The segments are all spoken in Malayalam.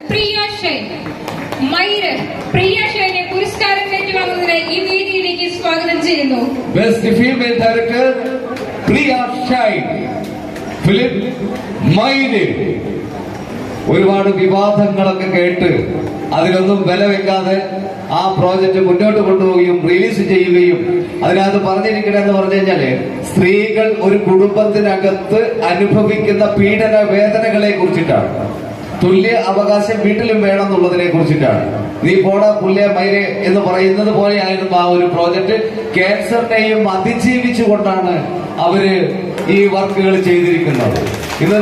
Priya Shain, Mayre, Priya Shaine പുരസ്കാരം ഏറ്റുവാങ്ങുന്നതിനായി ഈ വേദിയിലേക്ക് സ്വാഗതം ചെയ്യുന്നു. Best Female Director Priya Shain, Film Mayre. ഒരുപാട് വിവാദങ്ങളൊക്കെ കേട്ട് അതിലൊന്നും വില വെക്കാതെ ആ പ്രോജക്റ്റ് മുന്നോട്ട് കൊണ്ടുപോവുകയും റിലീസ് ചെയ്യുകയും അതിനകത്ത് പറഞ്ഞിരിക്കണമെന്ന് പറഞ്ഞു കഴിഞ്ഞാല് സ്ത്രീകൾ ഒരു കുടുംബത്തിനകത്ത് അനുഭവിക്കുന്ന പീഡന വേദനകളെ കുറിച്ചിട്ടാണ്. തുല്യ അവകാശം വീട്ടിലും വേണം എന്നുള്ളതിനെ കുറിച്ചിട്ടാണ്. നീ പോട പുല്യ മൈരെ എന്ന് പറയുന്നത് പോലെയായിരുന്നു ആ ഒരു പ്രോജക്റ്റ്. ക്യാൻസറിനെയും അതിജീവിച്ചുകൊണ്ടാണ് അവര് ഈ വർക്കുകൾ ചെയ്തിരിക്കുന്നത്. ഇന്ന്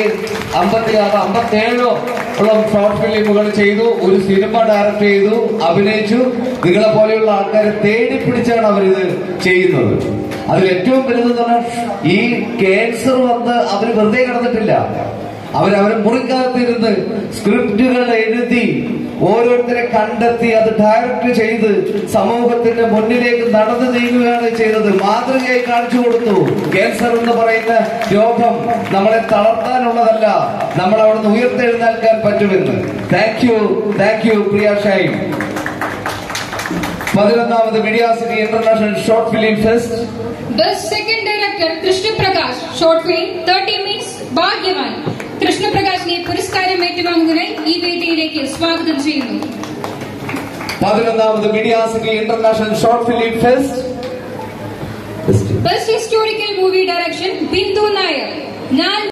156-57 ഷോർട്ട് ഫിലിമുകൾ ചെയ്തു, ഒരു സിനിമ ഡയറക്ട് ചെയ്തു, അഭിനയിച്ചു. നിങ്ങളെ പോലെയുള്ള ആൾക്കാരെ തേടി പിടിച്ചാണ് അവരിത് ചെയ്യുന്നത്. അതിൽ ഏറ്റവും വലുതെന്ന് പറഞ്ഞാൽ ഈ ക്യാൻസർ വന്ന് അവര് വെറുതെ കിടന്നിട്ടില്ല. അവരവരെ മുറിക്കകത്തിരുന്ന് സ്ക്രിപ്റ്റുകൾ എഴുതി ഓരോരുത്തരെ കണ്ടെത്തി അത് ഡയറക്ട് ചെയ്ത് സമൂഹത്തിന്റെ മുന്നിലേക്ക് നടന്നു നീങ്ങുകയാണ് ചെയ്തത്. മാതൃകയായി കാണിച്ചു കൊടുത്തു. ക്യാൻസർ എന്ന് പറയുന്ന രോഗം നമ്മളെ തളർത്താനുള്ളതല്ല, നമ്മൾ അവിടുന്ന് ഉയർത്തെഴുന്നേൽക്കാൻ പറ്റുമെന്ന്. Thank you Priya Shine. 11ാമത് media city international short film fest. Best Second Director Krishna Prakash, Short Film 30 Minutes ഭാഗ്യവാൻ. കൃഷ്ണ പ്രകാശിനെ പുരസ്കാരം ഏറ്റുവാങ്ങുന്നതിനായി ഈ വേദിയിലേക്ക് സ്വാഗതം ചെയ്യുന്നു. 11ാമത് media city international short film fest. Best Historical Movie Direction Bindu Nair.